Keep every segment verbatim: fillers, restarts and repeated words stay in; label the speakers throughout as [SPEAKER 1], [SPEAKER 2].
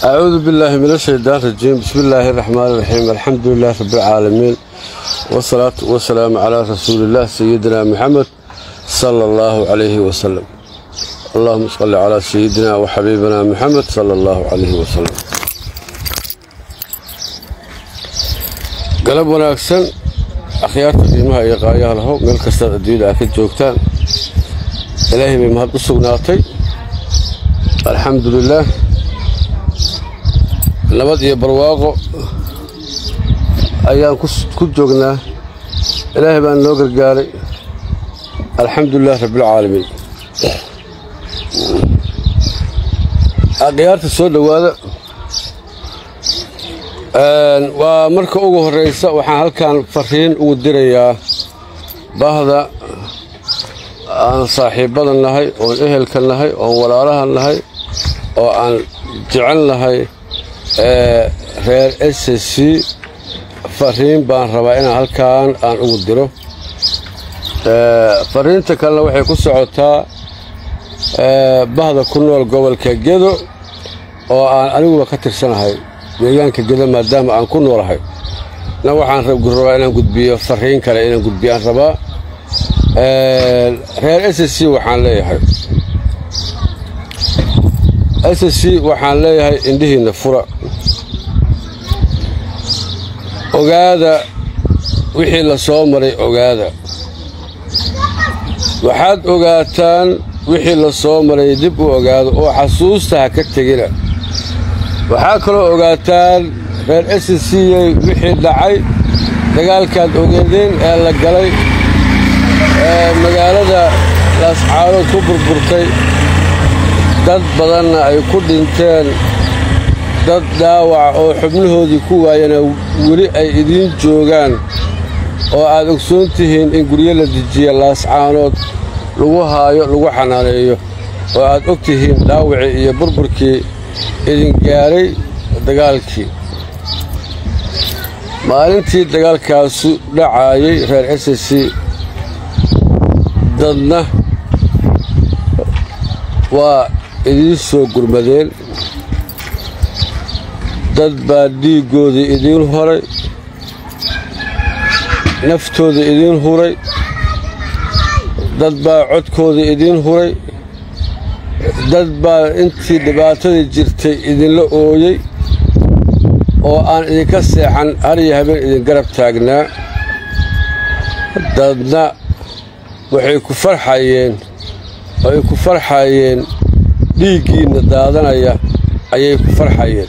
[SPEAKER 1] أعوذ بالله من الشيطان الرجيم. بسم الله الرحمن الرحيم. الحمد لله رب العالمين، والصلاة والسلام على رسول الله سيدنا محمد صلى الله عليه وسلم. اللهم صل على سيدنا وحبيبنا محمد صلى الله عليه وسلم. قلب وناكسن أخيارت قيمها إيقايا له من كستاد الدولة أكيد جوكتان إلهي بمهد السقناطي. الحمد لله nabad iyo barwaaqo ayaan ku joognaa. ilaahay baan noo gargaaray. alxamdulilah rabbil caalamiin. aqyaarta soo dhawaada. waa marka ugu horeysa waxaan halkan fariin ugu dirayaa bahda aan saaxiibada nahay, oon ehelka nahay, oon walaalaha nahay, oo aan jecel nahay reer S C. fariin baan rabaa inaan halkaan aan ugu diro. fariinta kalena waxay ku socotaa bahda ku nool gobolka Gedo oo aan aniguba ka tirsanahay deegaanka Gedo maadaama aan ku noolahay. na waxaan rabaa inaan gudbiyo fariin kale inaan gudbiyaan rabaa. reer S C waxaan leeyahay S C waxaan leeyahay indhihiina fura. ogaada wixii la soo maray, ogaada waxaad ogaataan wixii la soo maray, dib u ogaado oo xasuusta ha ka tegina. waxaa kaloo ogaataan reer S C wixii dhacay, dagaalkaad ogeedeen ee la galay ee magaalada laascaanood ku burburtay, dad badanna ay ku dhinteen, dad dhaawac oo xubnahoodii ku waayana weli ay idiin joogaan, oo aad ogsoon tihiin in guryo la dejiya laascaanood lagu haayo, lagu xanaaneeyo, oo aad og tihiin dhaawacii iyo burburkii idin gaaray dagaalkii. maalintii dagaalkaasu dhacaayay reer S C dadna waa idiin soo gurmadeen. dad baa dhiiggoodii idiin horay, naftooda idiin huray, dad baa codkoodii idiin huray, dad baa intii dhibaatadii jirtay idinla ooyey oo aan idinka seexan, har iyo habeen idin garab taagnaa. dadna waxay ku farxayeen ay ku farxayeen dhiiggiinna daadanaya ayay ku farxayeen,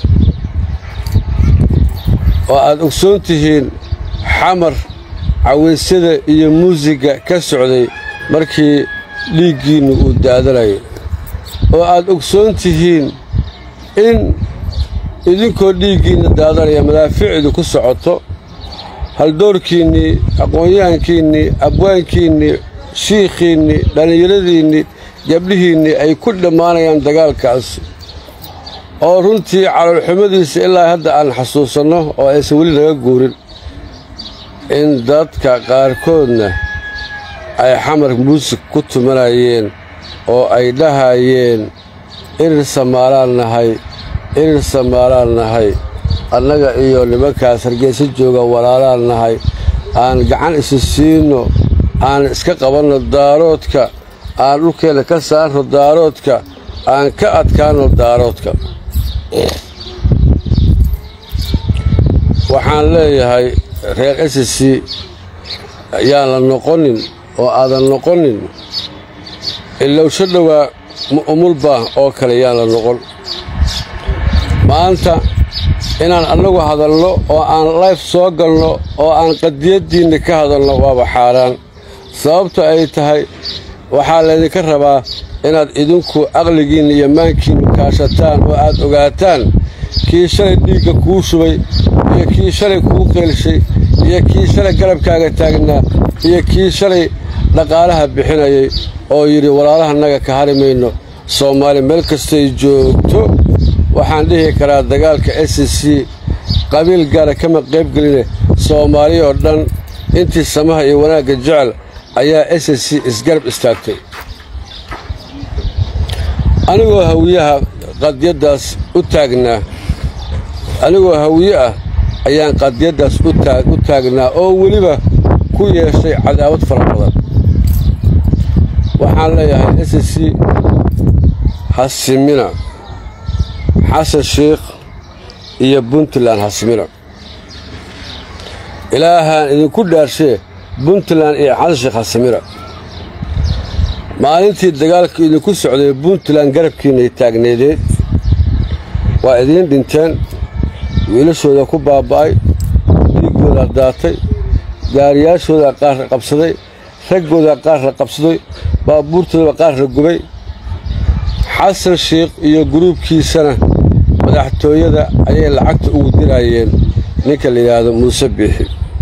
[SPEAKER 1] oo aad ogsoon tihiin xamar caweysyada iyo muusiga ka socday markii dhiiggiinnu uu daadanayo, oo aad ogsoon tihiin in idinkoo dhiiggiinna daadanaya madaafiicdu ku socoto, haldoorkiinnii, aqoon-yahankiinnii, abwaankiinnii, shiikhiinnii, dhallinyaradiinnii, gabdhihiinnii ay ku dhammaanayaan dagaalkaas, oo runtii caloolxumadiisa ilaa hadda aan xasuusanno oo aysan weli naga guurin. in dadka qaarkoodna ay xamar muusig ku tumanayeen oo ay dhahayeen irir samaalaan nahay, irir samaalaan nahay, annaga iyo nimankaas hargeysa jooga walaalaan nahay, aan gacan isi siino, aan iska qabanno daaroodka, aan dhulkeenna ka saarno daaroodka, aan ka adkaanno daaroodka. waxaan leeyahay reer S C yaan la noqonin oo aadan noqonin ilowsho dhowaa umulba oo kale yaan la noqon. maanta inaan annagu hadalno oo aan life soo galno oo aan qadiyaddiinna ka hadalno waaba xaaraan. sababto ay tahay waxaa laydinka rabaa inaad idinku aqligiinna iyo maankiinnu kaashataan oo aad ogaataan kii shalay dhiigga kuu shubay iyo kii shalay kuu qeelshay iyo kii shalay garabkaaga taagnaa iyo kii shalay dhaqaalaha bixinayay oo yidhi walaalahanaga ka hari mayno. soomaali meel kastay joogto waxaan dhihi karaa dagaalka S C qabiil gaara kama qaybgeline soomaali oo dhan intii samaha iyo wanaagga jecel ayaa S C isgarab istaagtay. anigoo hawiyaha qadiyadaas u taagnaa anigoo hawiye ah ayaan qadiyaddaas u taag u taagnaa oo weliba ku yeeshay cadaawad fara badan waxaan leeyahay S C hasimina xasan sheekh iyo Puntland hasimina ilaahaan idinku dhaarshe Puntland iyo xasan sheekh hasimina maalintii dagaalka idinku socday Puntland garabkiina taagneedeed waa idin dhinteen wiilashooda ku baaba'ay dhiigooda daatay gaariyaashooda qaar qabsaday raggooda qaar la qabsaday baabuurtooda qaar la gubay xasan sheekh iyo gruubkiisana madaxtooyada ayay lacagta ugu dirayeen ninka la yiraahdo Muuse Biixi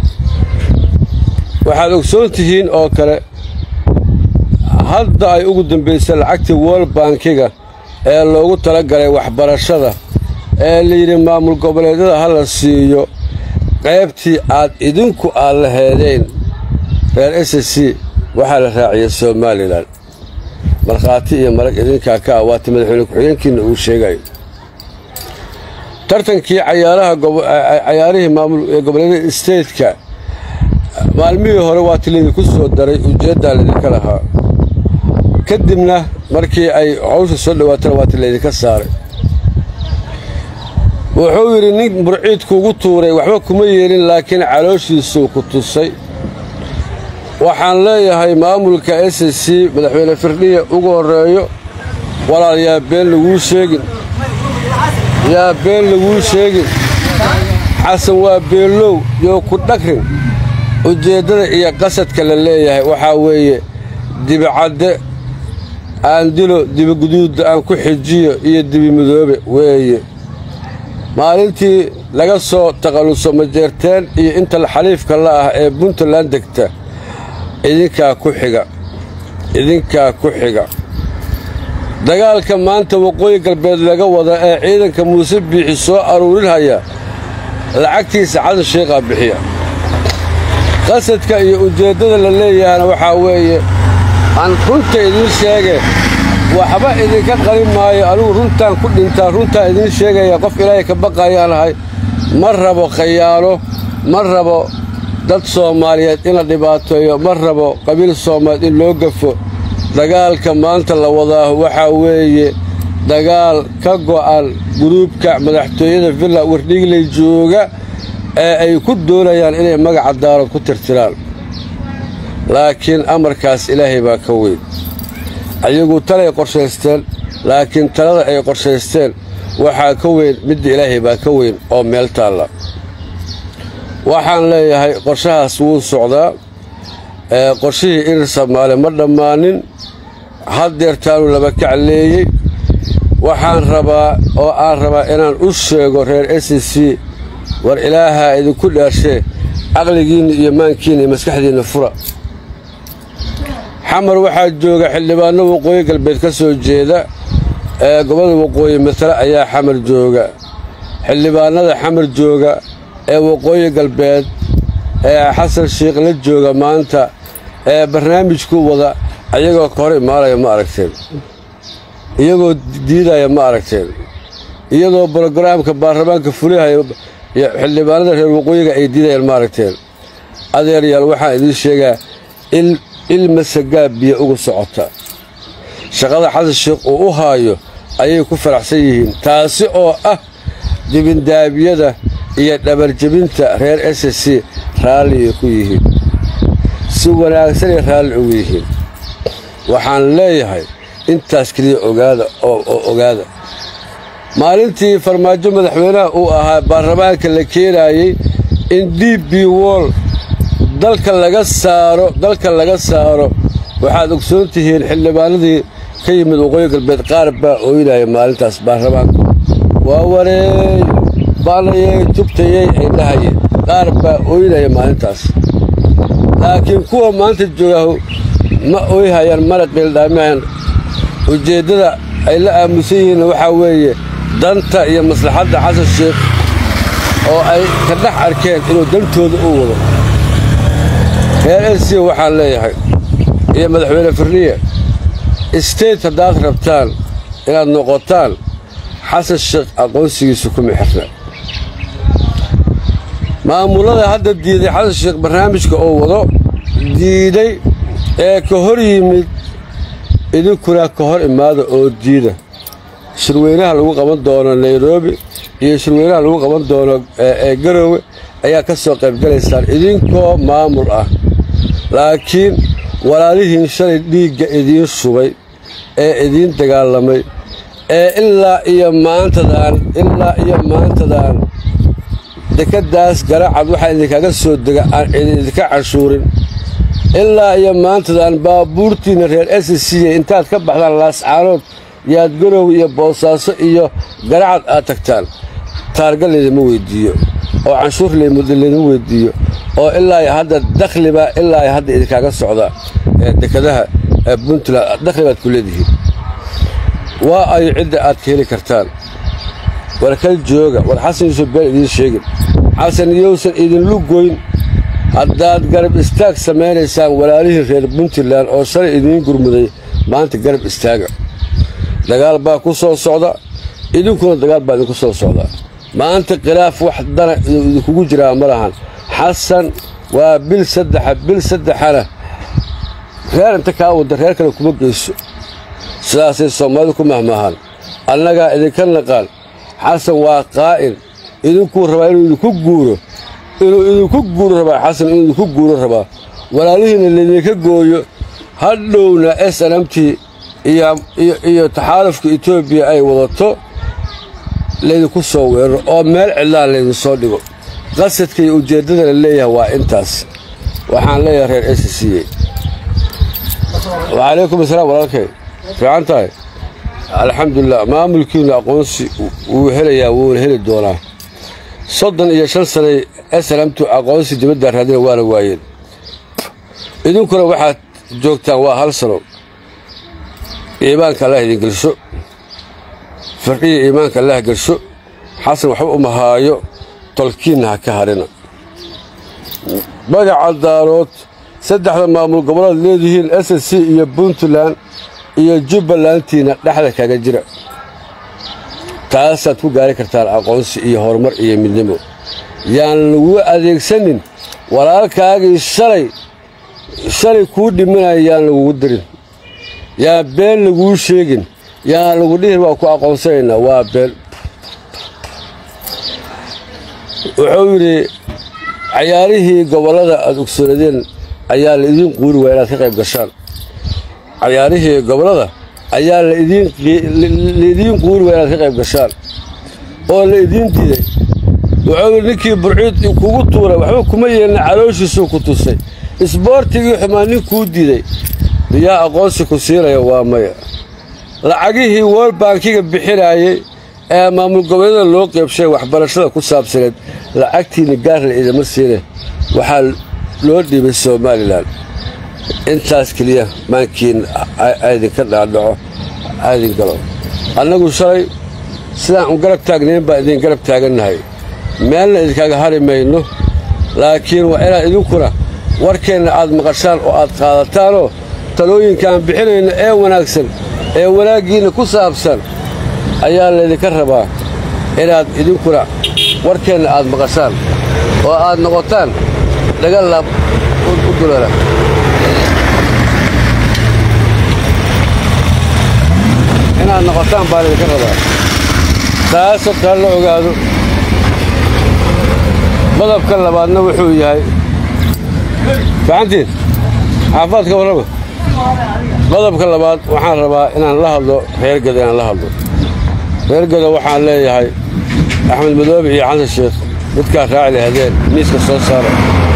[SPEAKER 1] waxaad ogsoon tihiin oo kale hadda ay ugu dambeysay lacagtii World Bankiga ee loogu talagalay waxbarashada ee la yiri maamul goboleedyada hala siiyo qaybtii aad idinku aad la heedeen reer S C waxa la raaciyay Soomaaliland marxaati iyo marag idinka ka awaatay madaxweyne ku-xigeenkiina uu sheegay tartankii ciyaaraha ciyaarihii maamul goboleedyada state-ka maalmihii hore waa tilidii ku soo daray ujeedada idinka lahaa kadibna markii ay hawsha soo dhawaatay waa tilidii ka saaray wuxuu yiri nin burciid kugu tuuray waxba kuma yeelin laakiin calooshiisu ku tusay waxaan leeyahay maamulka S C madaxweyne Firdhiye ugu horeeyo walaal yaa been lagu sheegin yaa been lagu sheegin xasan waa beelow iyo ku dhagrin ujeedada iyo qasadka la leeyahay waxa weeye dibcadde aan dilo dibguduud aan ku xijiyo iyo dibi midoobe weeye maalintii laga soo taqaluso majeerteen iyo inta xaliifka la ah ee Puntland degta idinka ku xiga idinka ku xiga dagaalka maanta waqooyi galbeed laga wada ee ciidanka Muuse Biixi soo aruurinaya lacagtiisa xasan sheekh bixiya qasadka iyo ujeedada la leeyahay waxa weeye aan runta idin sheegay waxba idinka qalin maayo anigu runtaan ku dhintaa runtaa idin sheegaya qof Ilaahay ka baqayaan ahay ma rabo khiyaano ma rabo dad Soomaaliyeed in la dhibaateeyo ma rabo qabiil Soomaaliyeed in loo gafo dagaalka maanta la wadaa waxa weeye dagaal ka go'an gruubka madaxtooyada Villa Wardhigley jooga ee ay ku doonayaan inay magaca daarad ku tirtiraan laakiin amarkaas Ilaahay baa ka weyn ayagu talay qorsheysteen laakiin talada ay qorsheysteen waxa ka weyn mid Ilaahay baa ka weyn oo meel taala waxaan leeyahay qorshahaas wuu socdaa ee qorshihii in Soomaaliya ma dhamaanin haddeertaanu laba kacleeyay waxaan rabaa oo aan rabaa inaan u sheego reer S C war Ilaaha idinku dhaarshe aqligiina iyo maankiina iyo maskaxdiina fura xamar waxaa jooga xildhibaano waqooyi galbeed ka soo jeeda ee gobolka waqooyi matala ayaa xamar jooga xildhibaanada xamar jooga ee waqooyi galbeed ee xasan sheekh la jooga maanta ee barnaamijku wada ayagoo ka hor imaanaya ma aragteen iyagoo diidaya ma aragteen iyadoo barnaamijka baarlamaanka fulihaya xildhibaanada reer waqooyiga ay diidayaan ma aragteen adeeryaal waxaan idin sheegaa il ilma sagaabiya ugu socota shaqada xasan sheekh uu u haayo ayay ku faraxsan yihiin taasi oo ah dibindaabiyada iyo dhabarjabinta reer S C raalli ku yihiin si wanaagsan raalli ugu yihiin waxaan leeyahay intaas kaliya ogaada oo ogaada maalintii farmaajo madaxweynaha uu ahaa baarlamaanka la keenayay in D P World dalka laga saaro dalka laga saaro waxaad ogsoon tihiin xildhibaanadii ka yimid waqooyi galbeed qaar baa ooyinaya maalintaas baarlamaanka waa wareey baalayay tubtayay ay dhahayeen qaar baa ooyinaya maalintaas laakiin kuwa maanta jooga ma ooyhayaan mana qeeldhaamayaan ujeedada ay la aamusan yihiin waxa weeye danta iyo maslaxadda xasan sheekh oo ay ka dhex arkeen inuu dantooda u wado reer S C waxaan leeyahay iyo madaxweyne Firdhiye state haddaad rabtaan inaad noqotaan xasan sheekh aqoonsigiisu kuma xirna maamulada hadda diiday xasan sheekh barnaamijka oo wado diiday ee ka hor yimid idinkuna ka hor imaada oo diida shirweynaha lagu qaban doono Nairobi iyo shirweynaha lagu qaban doono ee Garowe ayaa ka soo qayb galaysaan idinkoo maamul ah laakiin walaalihiin shalay dhiigga idiin subay ee idiin dagaalamay ee ilaa iyo maantadan ilaa iyo maantadan dekadaas garacad waxa idinkaga soo dega aan idinka cashuurin ilaa iyo maantadan baabuurtiina reer S C intaad ka baxdaan laascaanood yaad Garowe iyo Boosaaso iyo garacad aad tagtaan taarga leedama weydiiyo oo canshuur leedama weydiiyo oo ilaa hadda dakhliba ilaa hadda idinkaga socda dekadaha Puntland dakhlibaad ku leedihiin waa ay cid aad ka heli kartaan warkal jooga war xasan yuusuf beel idin sheegin xasan yuusuf idin lugoyn haddaad garab istaag sameeynaysan walaalihii reer Puntland oo shalay idin gurmuday maanta garab istaaga dagaal baa ku soo socda idinkuna dagaal baa idinku soo socda maanta khilaaf wax dana idinku jiraa malahan xasan waa bil saddex bil saddexana reer inta ka wada reer kale kuma geyso sidaasay Soomaalidu ku mahmaahan annaga idinka naqaan xasan waa qaa'il idinku rabaa inuu idinku guuro inuu idinku guuro rabaa xasan inuu idinku guuro rabaa walaalihiina leedinka gooyo hadhowna S N M T iyo iyo taxaalufka Itoobiya ay wadato leedinku soo weeraro oo meel cidlaan leedin soo dhigo qasadka iyo ujeedada la leeyahay waa intaas waxaan leeyahay reer S C wa alaykum asalaam walaalkay fiicantahay alxamdulillah maamulkiina aqoonsi uu helayaa wuu heli doonaa soddon iyo shan sano S N M T aqoonsi dibadda raadina waana waayeen idinkuna waxaad joogtaan waa hal sano iimaanka Allah idin gelsho farqiga iimaanka Allah gelsho xasan waxba uma haayo tolkiina ha ka harina magaca daarood saddexda maamul goboleed leedihiin S C iyo Puntland iyo Jubbalandtiina dhaxda kaga jira taasaad ku gaari kartaan aqoonsi iyo horumar iyo midnimo yaan lagu adeegsanin walaalkaagii shalay shalay ku dhimanayaan lagu dirin yaa been lagu sheegin yaa lagu dhihir waa ku aqoonsanayna waa been wuxuu yiri ciyaarihii gobolada aad ogsoonadeen ayaa la idin quuri waa inaad ka qayb gashaan ciyaarihii gobolada ayaa la idin la idin quuri waa inaad ka qayb gashaan oo la idin diiday wuxuu ninkii burcid kugu tuuray waxba kuma yeelna calooshiisu ku tusay isboortigii xumaan ninkuu diiday yaa aqoonsi ku siinayo waa maya lacagihii World Bankiga bixinayay ee maamul goboleedada loo qaybshay waxbarashada ku saabsaneed lacagtiina gaar la idama siinay waxa loo dhibay Soomaaliland intaas kaliya maankiin aydin ka dhaadhaco aydin galo annagu shalay sidaan u garab taagnayn baa idin garab taaganahay meelna idinkaga hari mayno laakiin waa inaad idinkuna warkeena aad maqashaan oo aad qaadataanoo talooyinkaan bixinayna ee wanaagsan ee wanaagiina ku saabsan ayaa leedinka rabaa inaad idinkuna warkeena aad maqashaan oo aad noqotaan laga laab u dulala inaad noqotaan baa leedinka rabaa taasoo kale la ogaado qodobka labaadna wuxuu yahay fahantiin xaafadka warraba qodobka labaad waxaan rabaa inaan la hadlo reer Gada inaan la hadlo reer Gada waxaan leeyahay Axmed Madoobe iyo Xasan Sheekh midka raaci lahaydeen miiska soo saara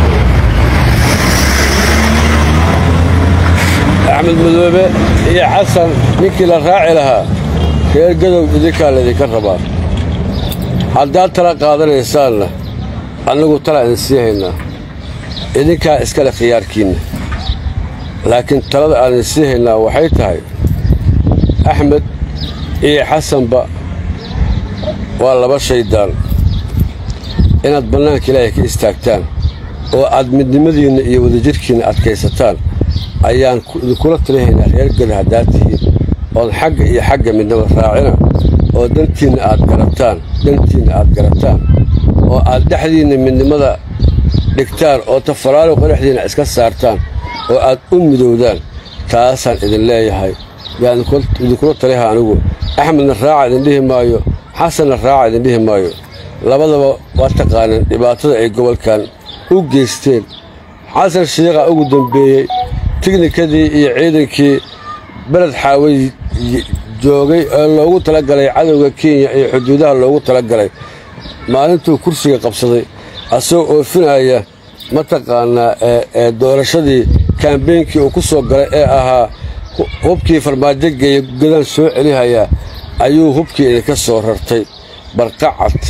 [SPEAKER 1] Axmed Madoobe iyo Xasan ninkii la raaci lahaa reer Gada idinka la idinka rabaa haddaad tala qaadanaysaanna annagu tala idin sii haynaa idinkaa iskale khiyaarkiinna laakiin talada aan idin sii haynaa waxay tahay Axmed iyo Xasanba waa laba shaydaan inaad bannaanka Ilaahay ka istaagtaan oo aad midnimadiinna iyo wadajirkiinna adkaysataan ayaan idinkula talihaynaa reer Gada haddaad tihiin ood xagga iyo xagga midnaba raacina oo dantiinna aad garataan dantiinna aad garataan oo aad dhexdiina midnimada dhigtaan oo tafaraaruq dhexdiina iska saartaan oo aad u midowdaan taasaan idin leeyahay yaan idinkula taliha anigu axmedna raaca idin dhihi maayo xasanna raaca idin dhihi maayo labadaba waa taqaaneen dhibaatada ay gobolkan u geysteen xasan shiiqa ugu dambeeyey tiknikadii iyo ciidankii beled xaaway joogay ee loogu talagalay cadowga kenya iyo xuduudaha loogu talagalay maalintuu kursiga qabsaday asagoo oofinaya mataqaanaa ee doorashadii kaambeynkii uu ku soo galay ee ahaa hubkii farmaajo geeya gadaan soo celihayaa ayuu hubkii idinka soo rartay barqacad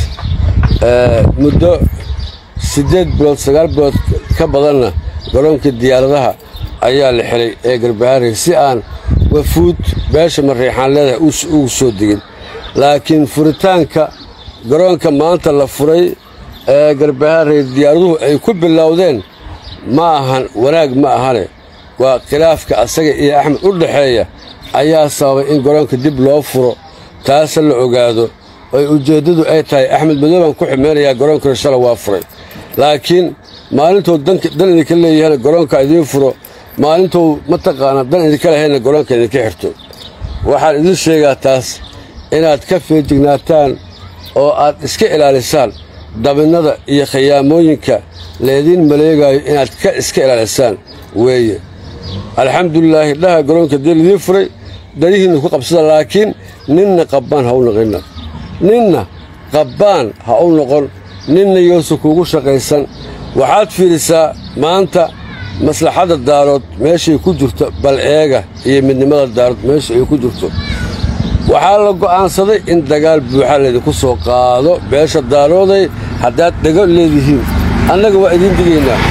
[SPEAKER 1] muddo siddeed bilood sagaal bilood ka badanna garoonkii diyaaradaha ayaa la xidhay ee garbaharey si aan wafuud beesha mariixaan leedahay ugu soo degin laakiin furitaanka garoonka maanta la furay ee garbaharey diyaaraduhu ay ku bilowdeen ma ahan wanaag ma ahane waa khilaafka asaga iyo axmed u dhaxeeya ayaa sababay in garoonka dib loo furo taasa la ogaado oy ujeeddadu ay tahay axmed madoobaan ku ximeynayaa garoonkana shala waa furay laakiin maalintuu dan idinka leeyahayna garoonka idiin furo maalintuu mataqaanaa dan idinka lahayna garoonka idinka xirto waxaan idin sheegaa taas inaad ka feejignaataan oo aad iska ilaalisaan dabinnada iyo khiyaamooyinka laydiin maleegaayo inaad ka iska ilaalisaan weeye alxamdulilaahi dhaha garoonka dee lidiin furay darihiinna ku qabsada laakiin ninna qabbaan ha u noqinna ninna qabbaan ha u noqon ninna yoosa kuugu shaqaysan waxaad fiirisaa maanta maslaxadda daarood meeshay ku jirto bal eega iyo midnimada daarood meesha ay ku jirto waxaa la go'aansaday in dagaal buuxa laydinku soo qaado beesha daarooday haddaad dhego leedihiin annaga waa idiin digaynaa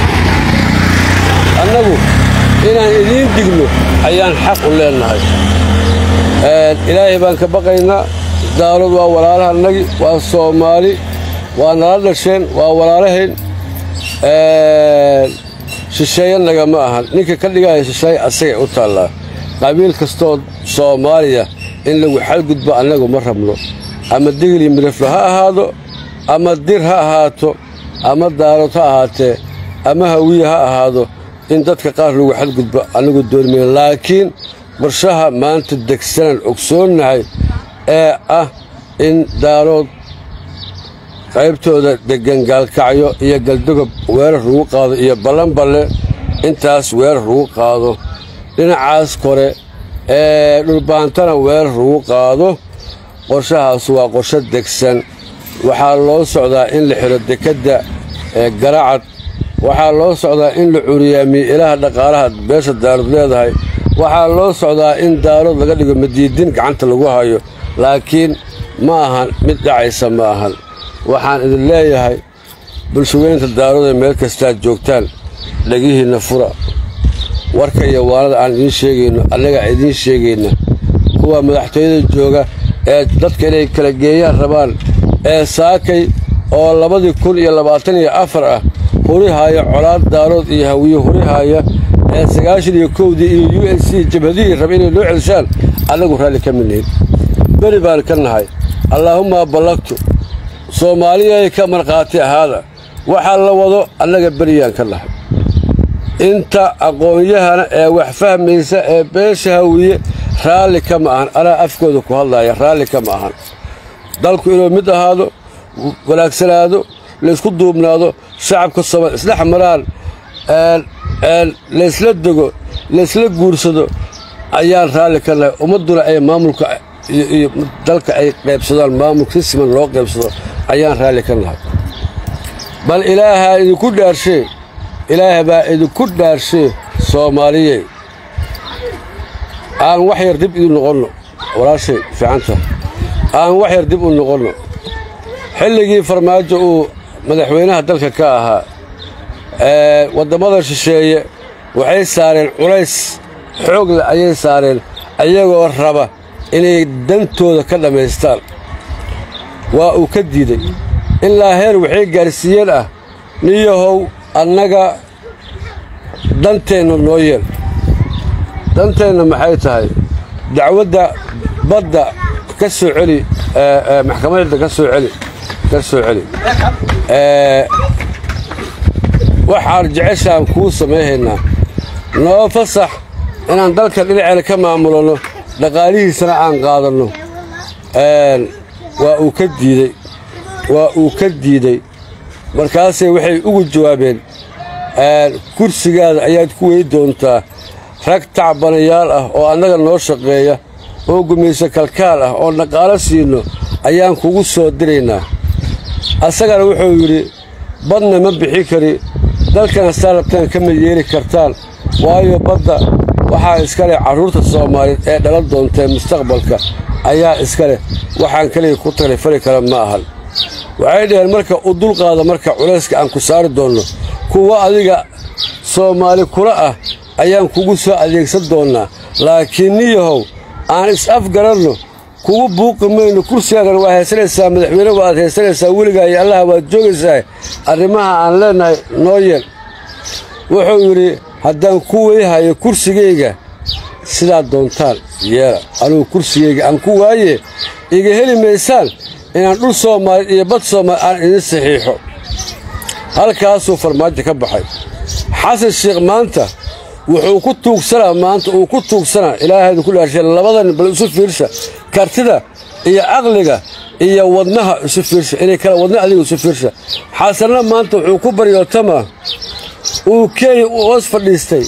[SPEAKER 1] annagu inaan idiin digno ayaan xaq u leennahay ilaahay baan ka baqaynaa daarood waa walaalahannagi waa soomaali waa nala dhasheen waa walaalahayn shisheeyanaga ma ahan ninka ka dhigaya shisheeye asagay u taallaa qabiil kastoo soomaaliya in lagu xadgudbo annagu ma rabno ama digli midaflo ha ahaado ama dir ha ahaato ama daarood ha ahaatee ama hawiye ha ahaado in dadka qaar lagu xadgudbo annagu doormayna laakiin qorshaha maanta degsanaan ogsoonnahay ee ah in daarood qaybtooda deggan gaalkacyo iyo galdogob weerar lagu qaado iyo ballanballe intaas weerar lagu qaado dhinacaas kore ee dhulbaantana weerar lagu qaado qorshahaas waa qorsho degsan waxaa loo socdaa in la xidho dekedda ee garacad waxaa loo socdaa in la curiyaamiyo ilaha dhaqaalaha beesha daarood leedahay waxaa loo socdaa in daarood laga dhigo madiidin gacanta lagu hayo laakiin ma ahan mid dhacaysa ma ahan waxaan idin leeyahay bulshaweynta daarood ee meel kastaad joogtaan dhegihiinna fura warka iyo waanada aan idiin sheegayno annagaa idiin sheegayna kuwa madaxtooyada jooga ee dadka inay kala geeyaan rabaan ee saakay oo labadii kun iyo labaatan iyo afar ah hurihaaya colaad daarood iyo hawiye hurihaaya ee sagaashan iyo kowdii iyo u n c jabhadihii raba inay loo celishaan annagu raalli ka midnihin beri baan ka nahay allaahumma ballagtu soomaaliyay ka markhaati ahaada waxaa la wado annaga beriyaan ka nahay inta aqoon-yahana ee wax fahmaysa ee beesha hawiye raalli kama ahan anaa afkooda ku hadlaaya raalli kama ahan dalku inuu mid ahaado wanaagsanaado laysku duubnaado shacabka soomaal isdhex maraan laysla dego laysla guursado ayaan raalli ka nahay ummadduna ay maamulka iyo dalka ay qaybsadaan maamulka si siman loo qaybsado ayaan raalli ka nahay bal ilaahaa idinku dhaarshee ilaaha baa idinku dhaarshee soomaaliyey aan wax yar dib idu noqonno walaashay fiicanta aan wax yar dib u noqonno xilligii farmaajo uu madaxweynaha dalka ka ahaa ee waddamada shisheeye waxay saareen culays xoog leh ayay saareen ayagoo raba inay dantooda ka dhammaystaan waa uu ka diiday ilaa heer waxay gaarsiiyeen ah niyahow annaga danteenna noo yeel danteenna maxay tahay dacwadda badda ka soo celi maxkamadda ka soo celi كسو علي أه waxaan jeceshaan kuu sameeynaa noo fasax inaan dalka dhinaceena ka maamulno dhaqaalihiisana aan qaadano een waa uu ka diiday waa uu ka diiday markaas waxay ugu jawaabeen een kursigaada ayaad ku weey doontaa rag tacbanayaal ah oo annaga noo shaqeeya oo gumayso kalkaal ah oo dhaqaale siino ayaan kugu soo diraynaa asagana wuxuu yiri badna ma bixi kari dalkana saarabtaan kama yeeri kartaan waayo badda waxaa iska leh carruurta Soomaaliyeed ee dhalan doonta mustaqbalka ayaa iska leh waxaan kaliya ku taleefari kara ma ahan waxay dhaheen marka u dul qaada marka culayska aan ku saari doono kuwa adiga Soomaali kula ah ayaan kugu soo adeegsan doonaa laakiin niyahow aan is afgaranno kugu buuqimayno kursigan waa heesanaysaa madaxweyne waa heesanaysaa wiliga iyo Allah waa joogaysaa arrimaha aan leenahay nooyeen wuxuu yiri haddaan ku weeyahay kursigeyga sidaa doontaan yeela anuu kursigeyga aan ku waaye iga heli meysaan inaan dhul Soomaali iyo bad Soomaali aan idin saxiixo halkaasuu farmaajo ka baxay xasan sheekh maanta wuxuu ku tuugsanaa maanta uu ku tuugsanaa ilaahay ku dhaashay labadan bal isu fiirsha kartida iyo aqliga iyo wadnaha isu fiirsha inay kala wadna adiga isu fiirsha xasanna maanta wuxuu ku baryootama uu keenay uu hoos fadhiistay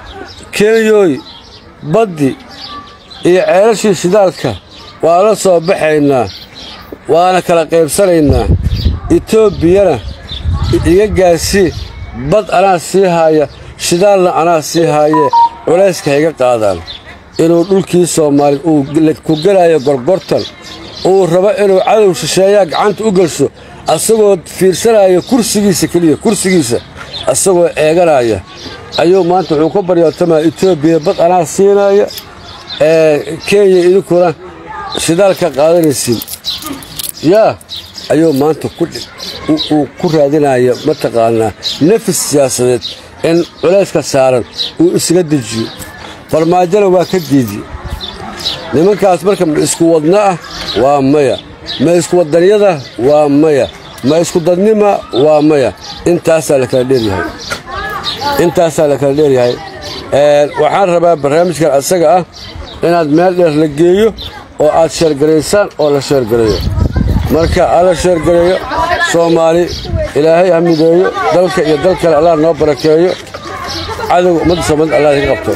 [SPEAKER 1] keenyoy baddi iyo ceelashii shidaalka waa la soo baxaynaa waana kala qaybsanaynaa Itoobiyana iga gaasi bad anaa sii haya shidaalna anaa sii haye culayska iga qaadaan inuu dhulkii Soomaali uu ku galaayo gorgortan uu rabo inuu cadow shisheeyaa gacanta u galso asagoo fiirsanayo kursigiisa kaliya kursigiisa asagoo eeganaya ayuu maanta wuxuu ku baryootama Itoobiya bad anaa siinaya ee Kenya idinkuna shidaalka qaadanaysiin yaa ayuu maanta ku uu ku raadinaya mataqaana nafis siyaasadeed in culayska saaran uu isla dejiyo farmaajana waa ka diiday nimankaas marka isku wadna ah waa maya ma isku wadaniyada waa maya ma isku dadnima waa maya intaas la kala dheeryahay intaas la kala dheeryahay ee waxaan rabaa barnaamijkan asaga ah inaad meel dheer la geeyo oo aad sheer gareysaan oo la sheer gareeyo marka ala sheer gareeyo Soomaali ilaahay hamideeyo dalka iyo dalka Allah noo barakeeyo cadow umada Soomaaliyeed Allah iga qabto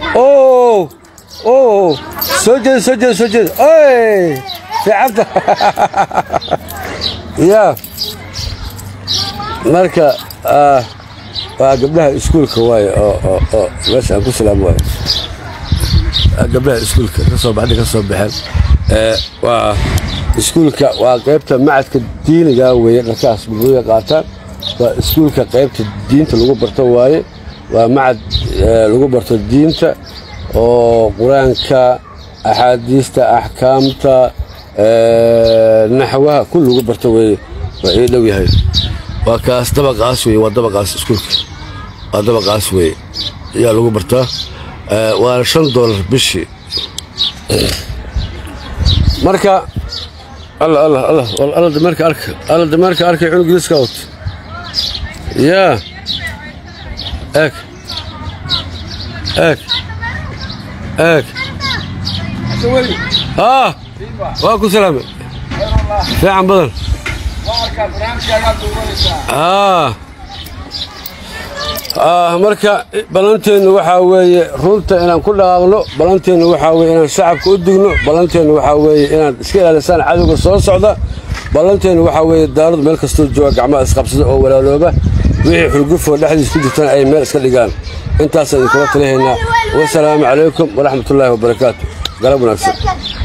[SPEAKER 1] oo oo soo soo soo ay fiicanta ya marka ah waa gabdhaha iskuulka waay oo oo meesha aan ku salaam waay gabdhaha iskuulka ka soo baxday ka soo baxeen ee waa iskuulka waa qaybta macadka diiniga weeye dharkaas bulshada qaataan waa iskuulka qaybta diinta lagu barto waaye waa macad lagu barto diinta oo quraanka axaadiista ahkaamta ee naxwaha kullu lagu barto weeye waa ay dhow yahay waa kaas dabaqaas weeye waa dabaqaas iskuulka waa dabaqaas weeye yaa lagu bartaa waa shan dollar bishii marka الله الله الله والله الله دمرك أرك الله دمرك أرك عنق السكوت يا أك أك أك آه واكو سلامة في عم بدل آه آه مركا بلانتين وحاوي رونتا إن كل هذا بلانتين وحاوي إن الشعب كودينه بلانتين وحاوي إن سكيل لسان عدو الصوص عدا بلانتين وحاوي الدار ملك استوجوا جماعة خمسة أو ولا لوبة ويحيي الجف ولا حد يستوجب تنا أي مال سكليجان أنت أصلا كنت هنا والسلام عليكم ورحمة الله وبركاته قلبنا نفسك